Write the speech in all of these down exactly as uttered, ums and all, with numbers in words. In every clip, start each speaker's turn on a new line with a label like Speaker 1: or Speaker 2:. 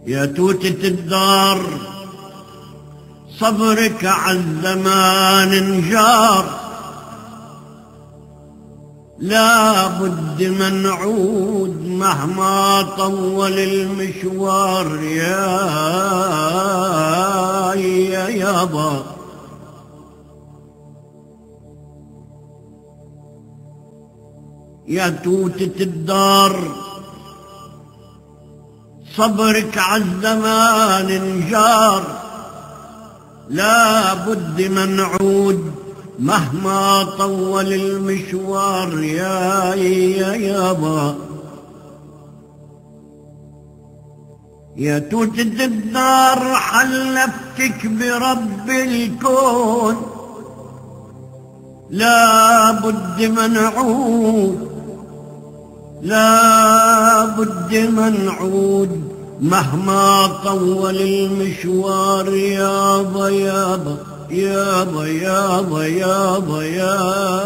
Speaker 1: يا توتة الدار صبرك عالزمان انجار، لا بد منعود مهما طول المشوار يا يا يابا. يا توتة الدار صبرك عالزمان انجار، لا بد منعود مهما طول المشوار يا يا يابا. يا توتة الدار حلفتك برب الكون، لا بد منعود لا بد منعود مهما طول المشوار يابا يابا يابا يابا يابا يا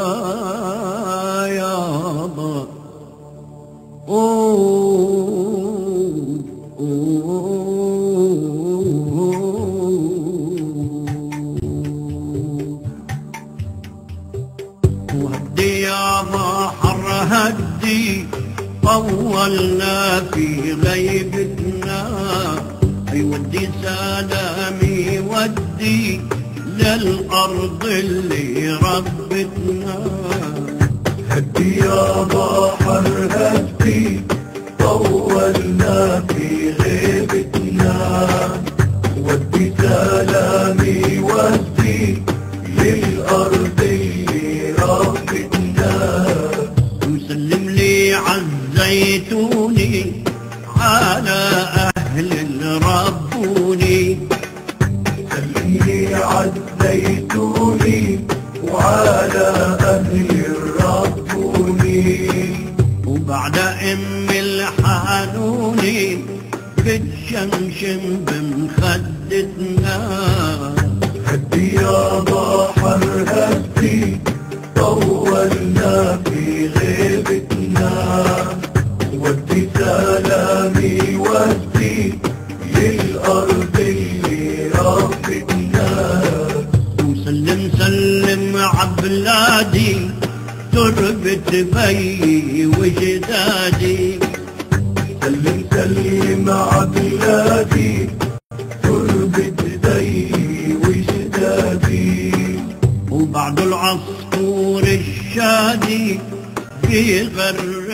Speaker 1: يابا. أوه وهدي يابا حر هدي طولنا في غيبتنا، يودي سلامي ودي للأرض اللي ربتنا.
Speaker 2: هدي يا بحر هدي طولنا في غيبتنا، ودي سلامي ودي للأرض اللي ربتنا.
Speaker 1: وسلم لي عالزيتوني على أهل اللي ربوني،
Speaker 2: سلمي عالزيتوني وعلى أهل ربوني.
Speaker 1: وبعد أم الحانوني بتشمشم بمخدتنا.
Speaker 2: هدي يا بحر هدي طولنا في غيبتنا، ودي سلامي ودي للأرض اللي ربتنا.
Speaker 1: وسلم سلم عبلادي تربة بي وجدادي،
Speaker 2: سلم سلم عبلادي تربة بي وجدادي.
Speaker 1: وبعد العصفور الشادي في غر